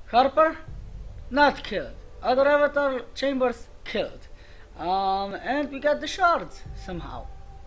Harper, not killed. Other avatar chambers killed. And we got the shards somehow.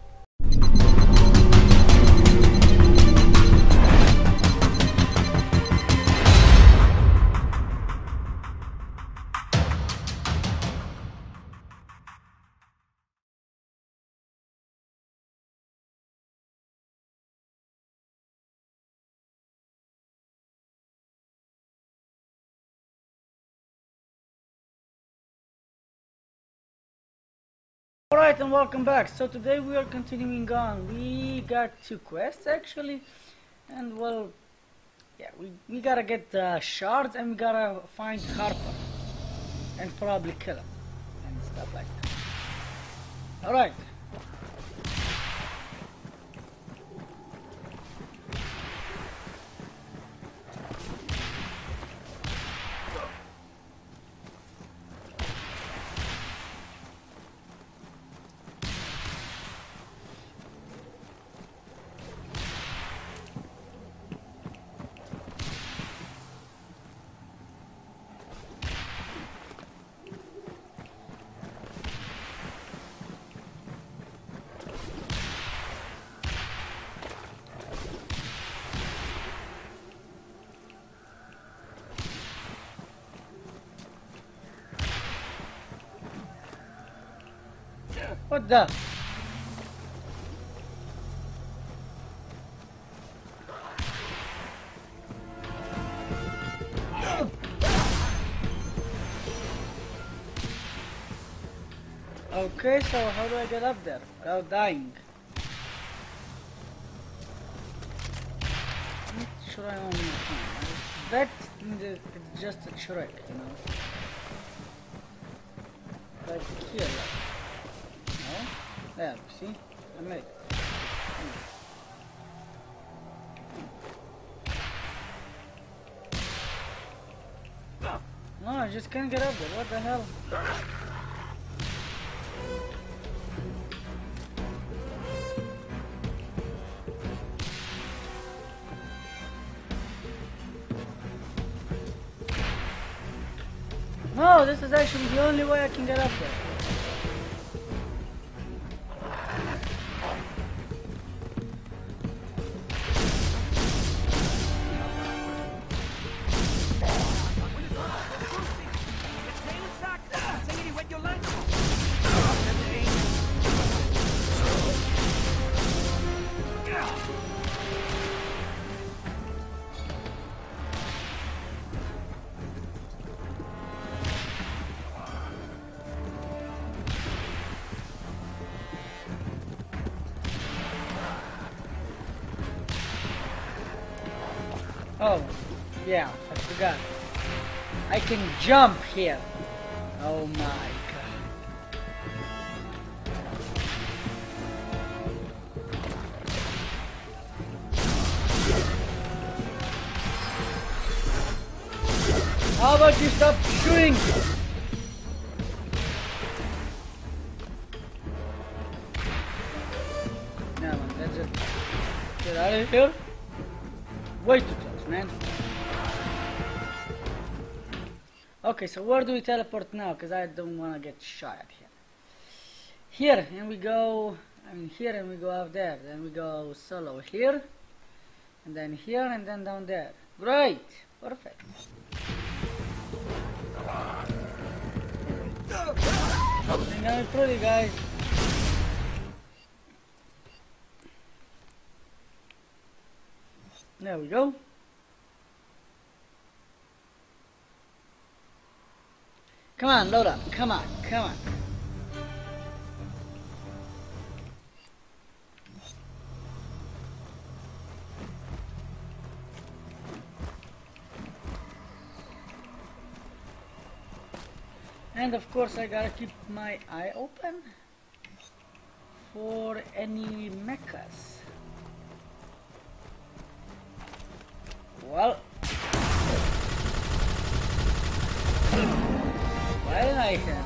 Alright, and welcome back. So today we are continuing on. We got 2 quests actually, and well, yeah, we gotta get the shards and we gotta find Harper and probably kill him and stuff like that. Alright. What the? Okay, so how do I get up there without dying? Not sure I only that it's just a trick, you know. Like here. No? There, see? I made it. No, I just can't get up there. What the hell? No, this is actually the only way I can get up there. Oh, yeah, I forgot. I can jump here. Oh my god. How about you stop shooting? No, man, that's it. Get out of here. Way too close, man. Okay, so where do we teleport now? Because I don't want to get shot at here. Here, and we go... I mean, here and we go up there. Then we go solo here. And then here, and then down there. Great! Perfect. Something going pretty, guys. There we go. Come on, load up. Come on, come on. And of course I gotta keep my eye open for any mechas. Well, I can.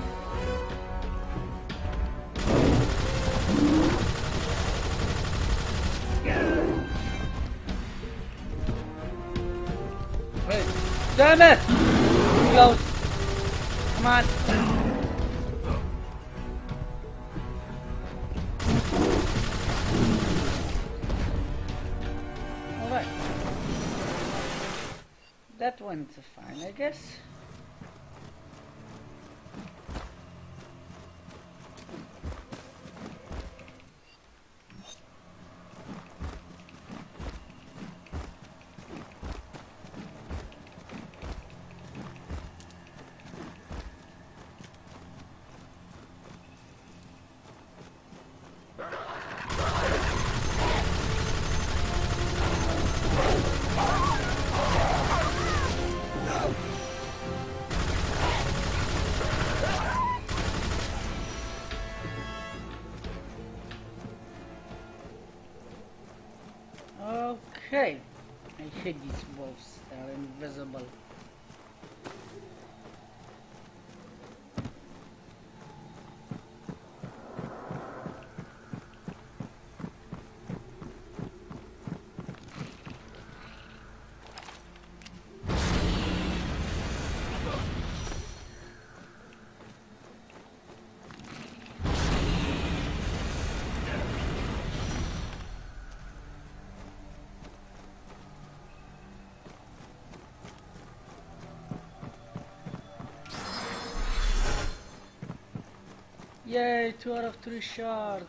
Wait. Damn it! Close. Come on. Alright. That one's fine, I guess. Okay, I hate these wolves, they're invisible. Yay, 2 out of 3 shards.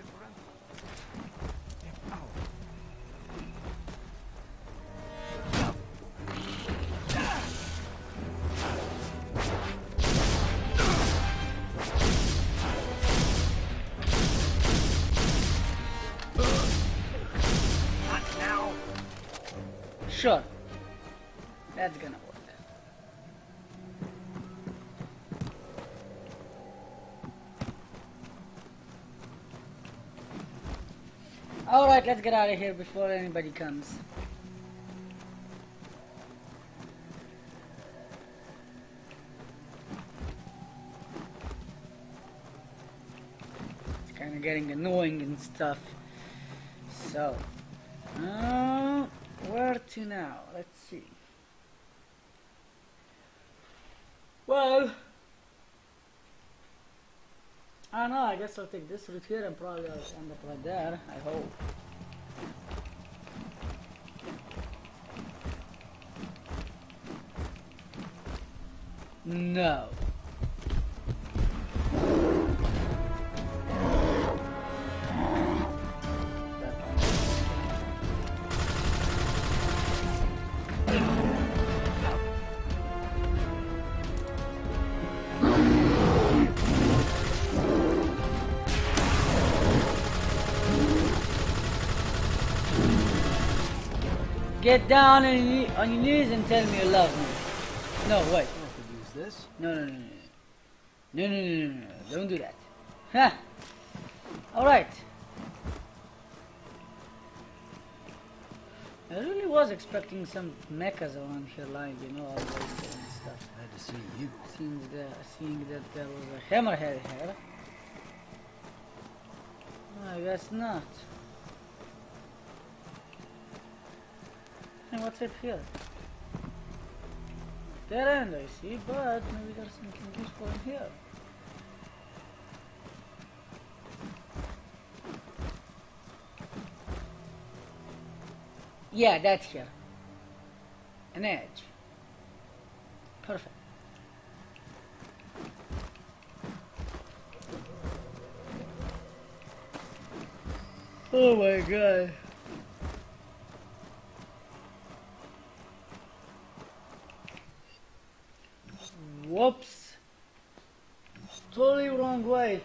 Not now. Sure. That's gonna work. Alright, let's get out of here before anybody comes. It's kind of getting annoying and stuff. So, where to now? Let's see. Well, I don't know, I guess I'll take this route here and probably I'll end up right there, I hope. No. Get down on your knees and tell me you love me. No, wait. I could use this. No. Don't do that. Ha! Alright. I really was expecting some mechas around here lying, you know, all those and stuff. Glad to see you. Seeing that there was a hammerhead here. I guess not. And what's up here? Dead end, I see, but maybe there's something useful in here. Yeah, that's here. An edge. Perfect. Oh my god. Whoops. Totally wrong way.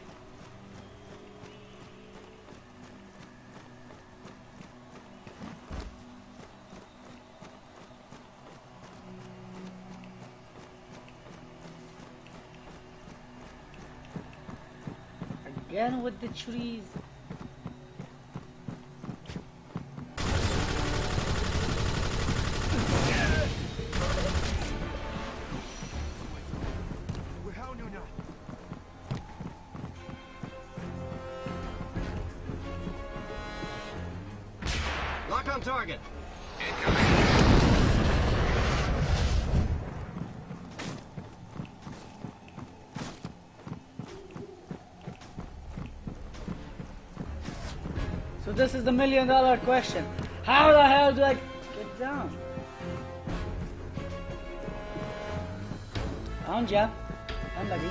Again with the trees. Lock on target. this is the $1,000,000 question. How the hell do I get down? Found ya. Unlucky.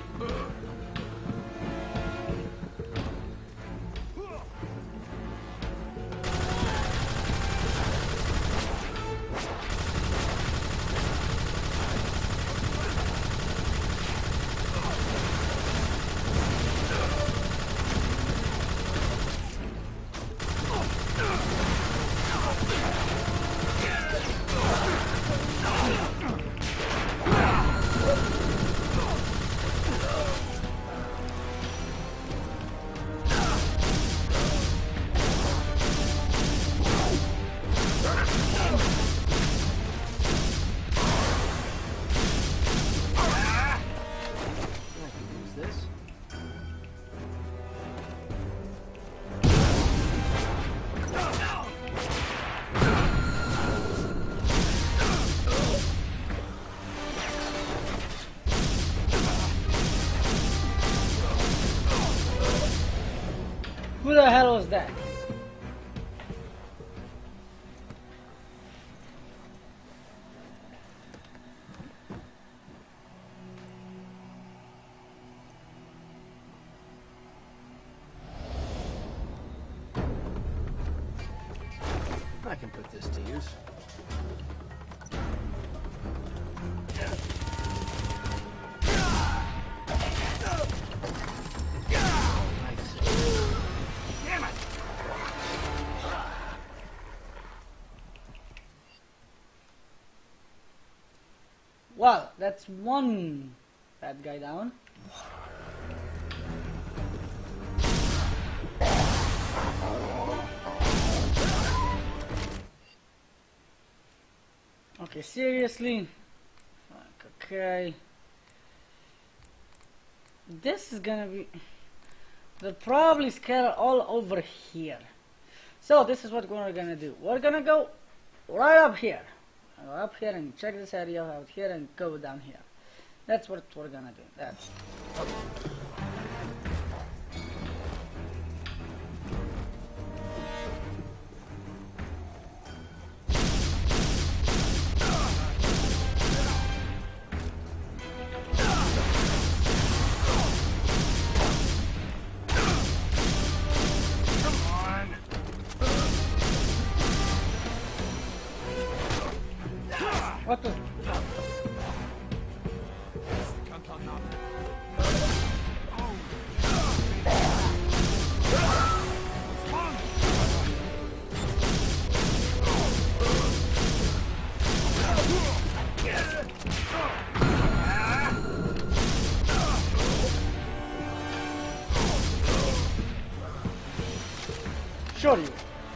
Who the hell was that? I can put this to use. Well, that's one bad guy down. Okay, seriously? Fuck, okay. This is gonna be... They'll probably scatter all over here. So this is what we're gonna do. We're gonna go right up here. Go up here and check this area out here and go down here. That's what we're gonna do. That's okay. What the? Sure you.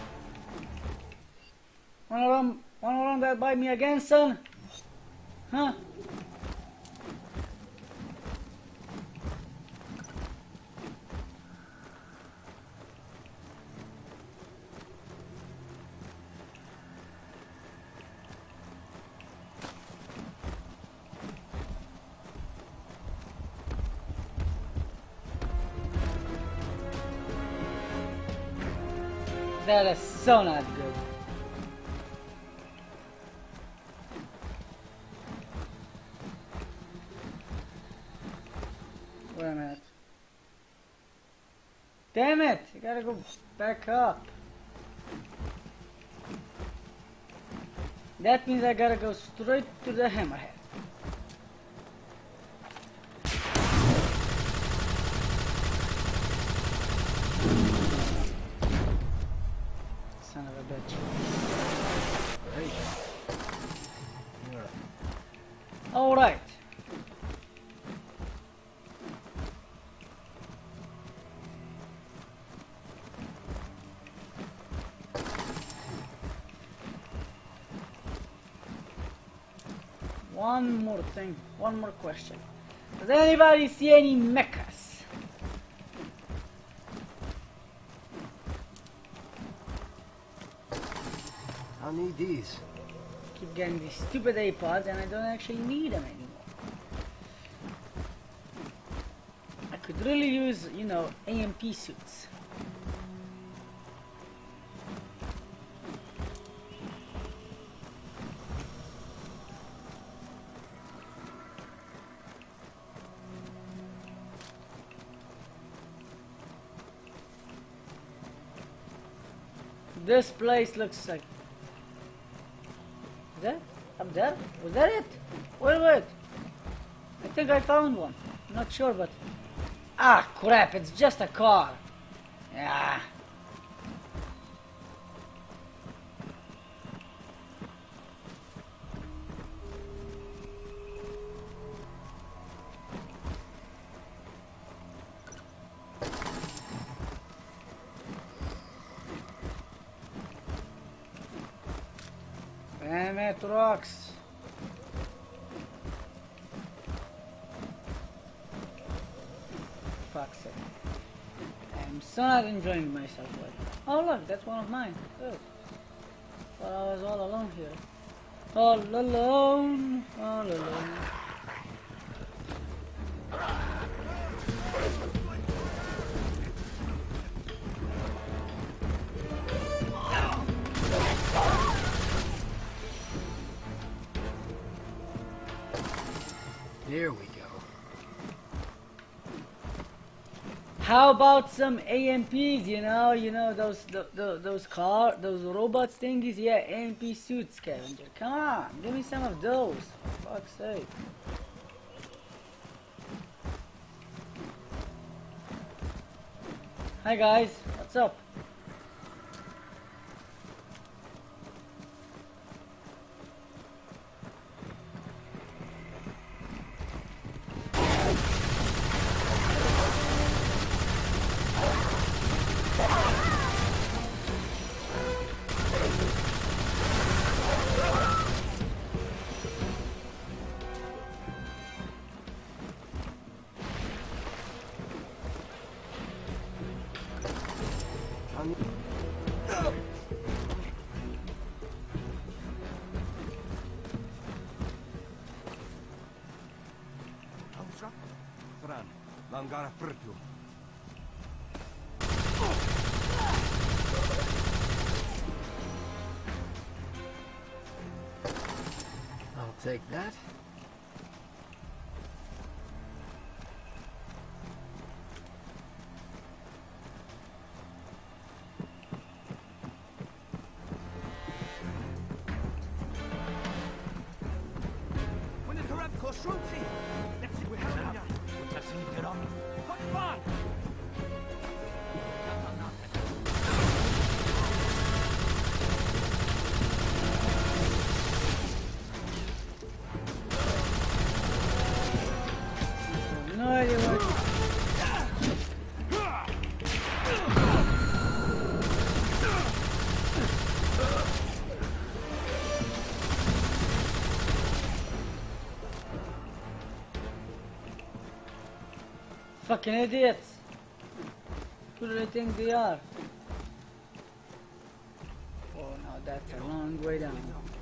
Wanna run that by me again, son? Huh? That is so not good. Wait a minute. Damn it! You gotta go back up. That means I gotta go straight to the hammerhead. Son of a bitch. Great. Alright. One more thing, one more question. Does anybody see any mechas? I'll need these. Keep getting these stupid A-pods and I don't actually need them anymore. I could really use, you know, AMP suits. This place looks like... Is that? Up there? Was that it? Wait. I think I found one. I'm not sure, but... Ah, crap, it's just a car. Yeah. Damn it, rocks. Fuck's sake. I'm so not enjoying myself right now. Oh look, that's one of mine. Good. But I was all alone here. All alone. All alone. Here we go. How about some AMPs? You know those those robots thingies. Yeah, AMP suits, scavenger. Come on, give me some of those. For fuck's sake. Hi guys, what's up? I'll take that. No idea what. Fucking idiots! Who do they think they are? Oh no, that's a long way down.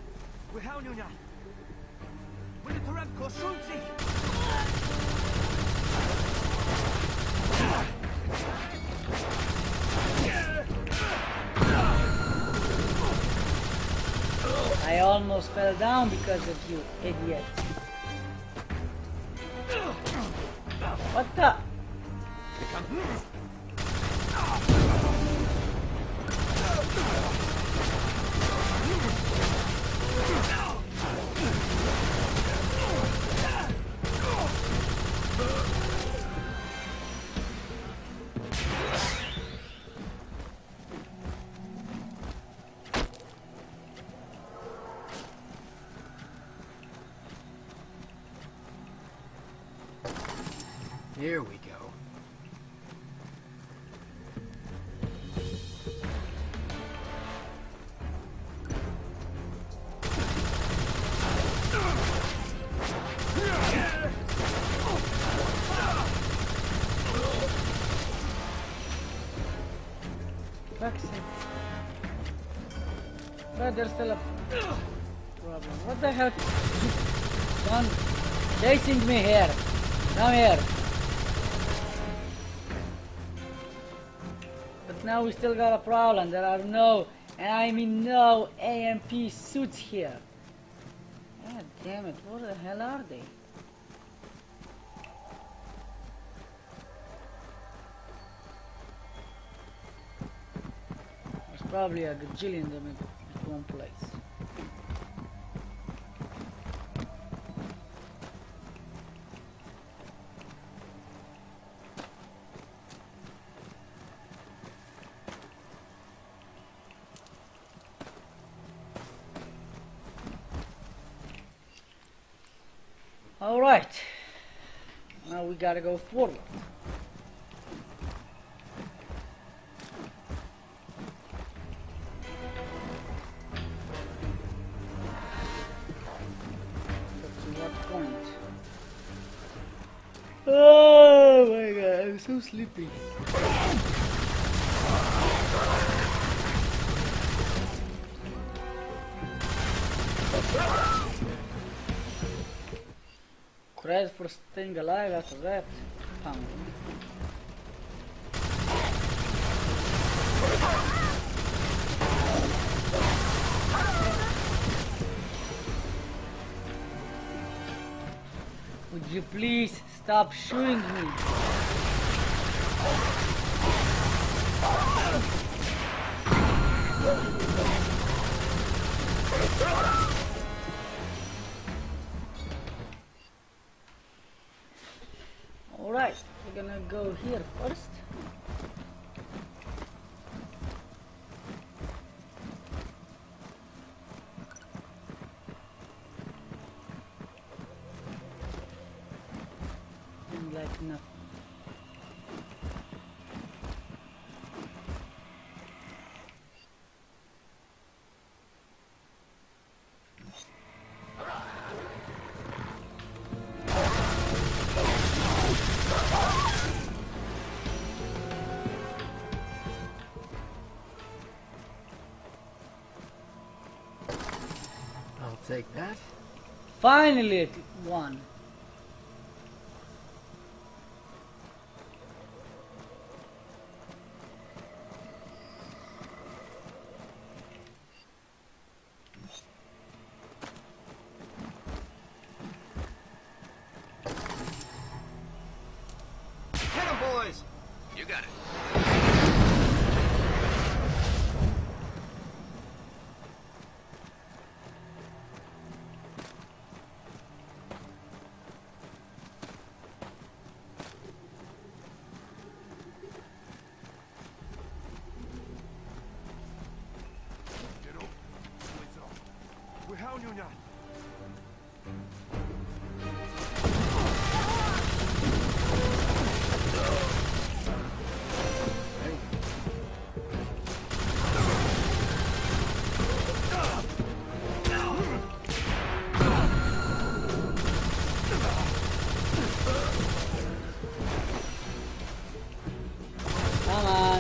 I almost fell down because of you, idiots. What the? Here we go. Fuck's sake. But there's still a problem. What the hell? One chasing me here. Come here. But now we still got a problem. There are no, and I mean no AMP suits here. God damn it, what the hell are they? Probably a gajillion them at one place. Alright, now we gotta go forward. But to what point? Oh my god, I'm so sleepy. Credit for staying alive after that. Pound. Would you please stop shooting me? Alright, we're gonna go here first. And like nothing. Take that. Finally one. Hit 'em, boys! You got it. Come on.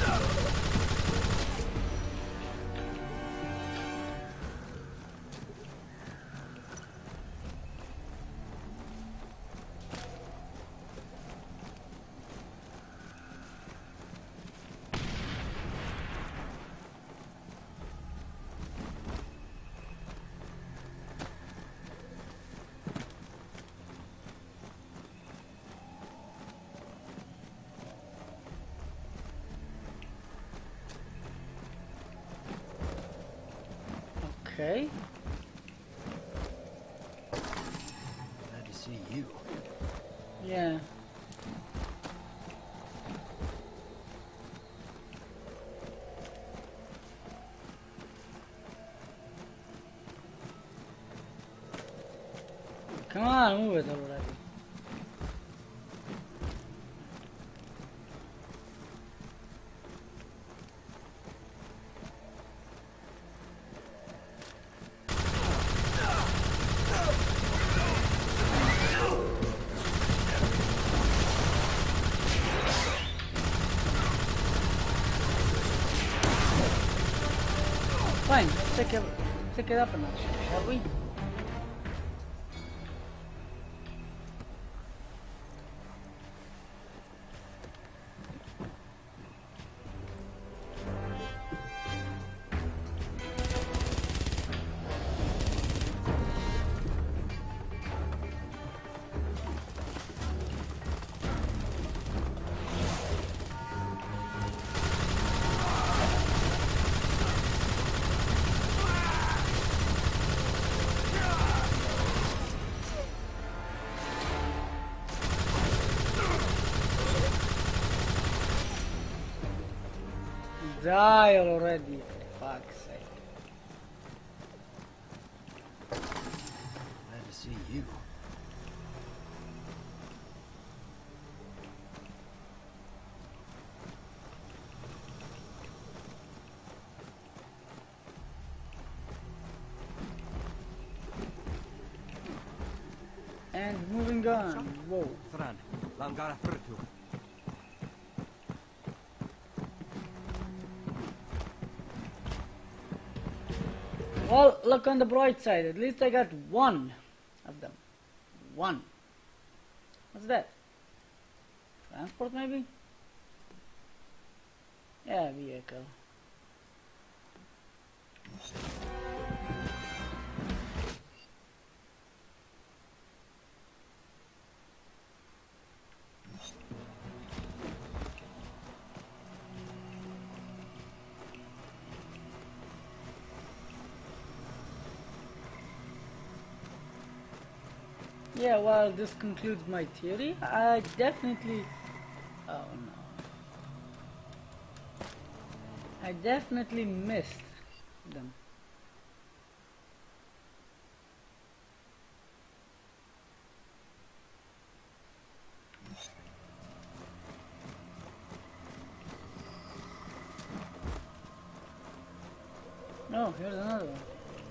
Okay. Glad to see you. Yeah. Come on, move it already. Fine, take it up a notch, shall we? die already, for fuck's sake. Glad to see you. And moving on. Whoa. Thran, Langara Frutu. Well, look on the bright side. At least I got one of them. One. What's that? Transport, maybe? Yeah, vehicle. Yeah, well, this concludes my theory. I definitely... Oh no. I definitely missed them. No, here's another one.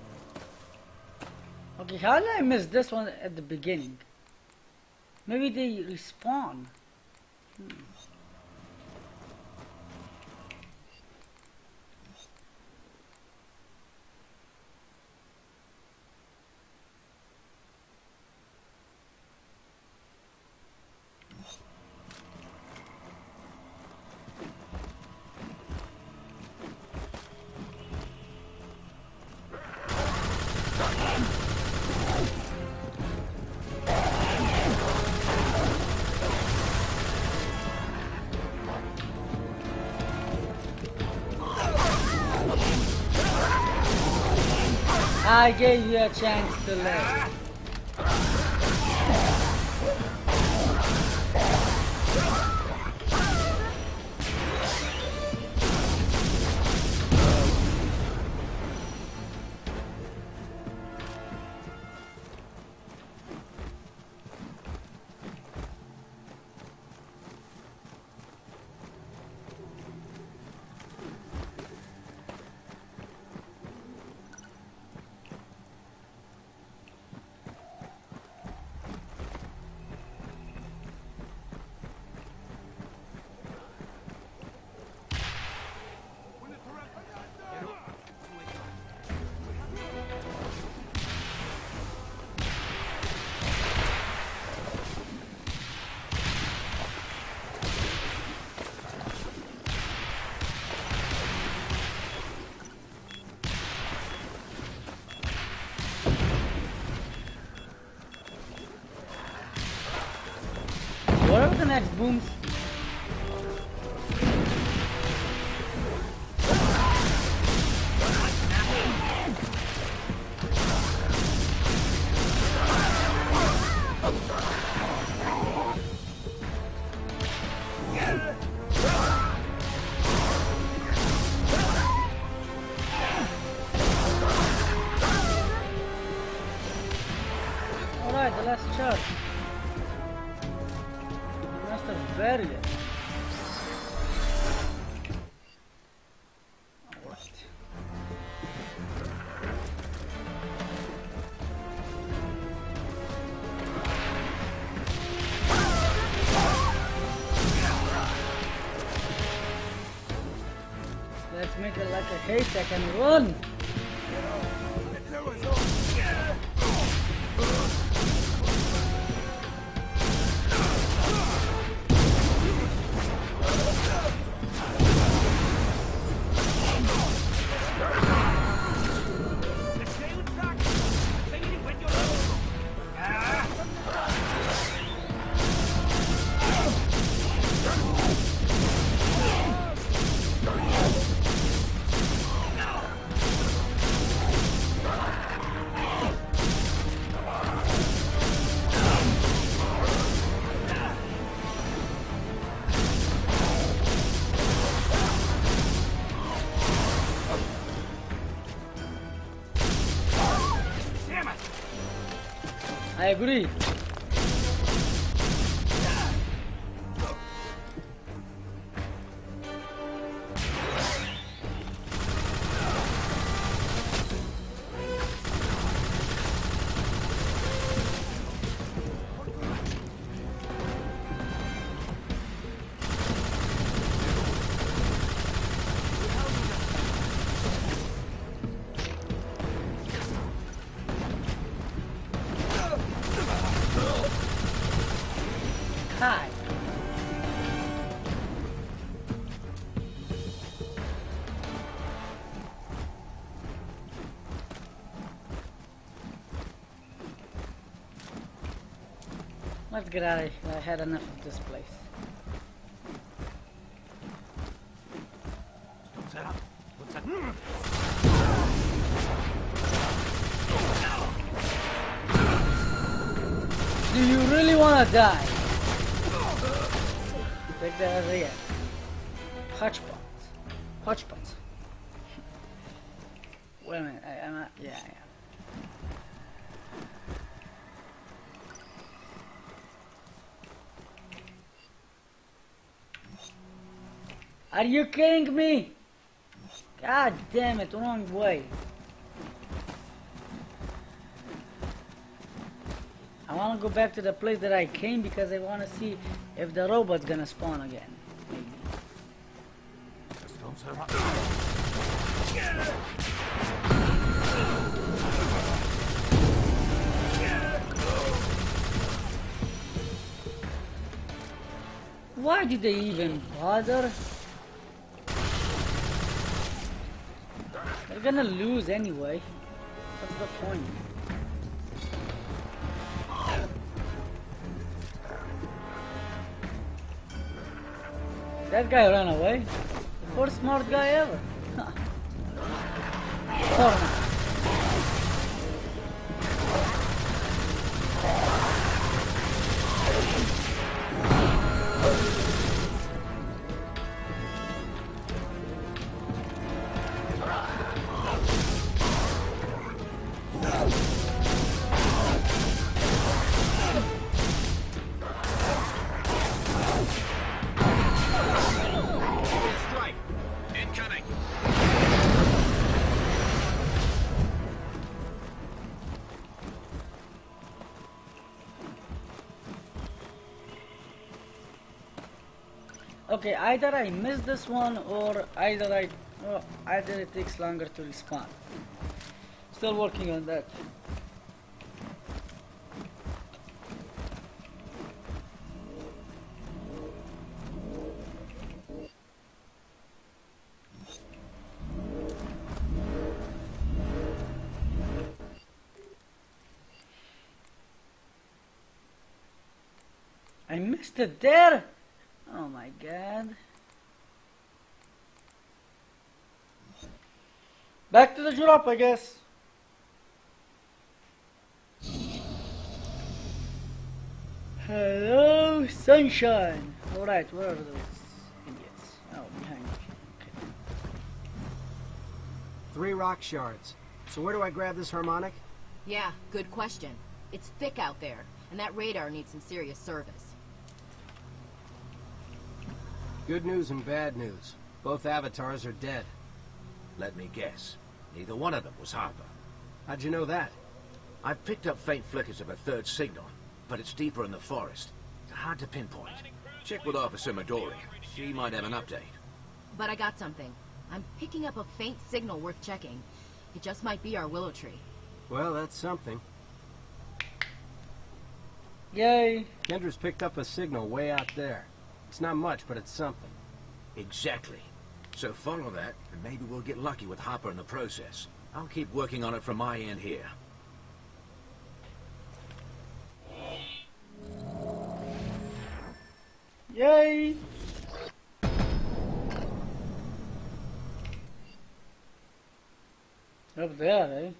Okay, how did I miss this one at the beginning? Maybe they respawn. I gave you a chance to live. What are the next booms? Alright, the last charge. Must have buried it. Alright. Let's make it like a haystack and run! I agree. Hi. Let's get out of here. I had enough of this place. What's that? What's that? Do you really want to die? Take that as a yes. Hodgepot. Hodgepot. Wait a minute. I'm not. Yeah, I am. Are you kidding me? God damn it, wrong way. I want to go back to the place that I came because I want to see if the robot's gonna spawn again. Maybe. Why did they even bother? They're gonna lose anyway. What's the point? That guy ran away. The first smart guy ever. Huh. Or not. Okay, either I missed this one or either it takes longer to respawn. Still working on that. I missed it there. Oh my god. Back to the drop, I guess. Hello, sunshine. Alright, where are those idiots? Oh, behind me. Okay. 3 rock shards. So where do I grab this harmonic? Yeah, good question. It's thick out there, and that radar needs some serious service. Good news and bad news. Both avatars are dead. Let me guess. Neither one of them was Harper. How'd you know that? I've picked up faint flickers of a third signal, but it's deeper in the forest. It's hard to pinpoint. Check with Officer Midori. She might have an update. But I got something. I'm picking up a faint signal worth checking. It just might be our willow tree. Well, that's something. Yay. Kendra's picked up a signal way out there. It's not much, but it's something. Exactly. So follow that, and maybe we'll get lucky with Harper in the process. I'll keep working on it from my end here. Yay. Up there, eh?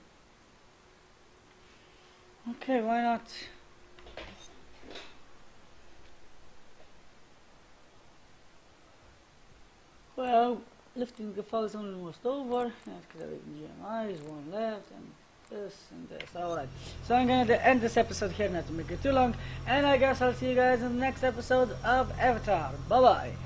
Okay, why not? Well, lifting the files only almost over. Activating GMIs, one left, and this and this. Alright, so I'm gonna end this episode here, not to make it too long, and I guess I'll see you guys in the next episode of Avatar. Bye bye.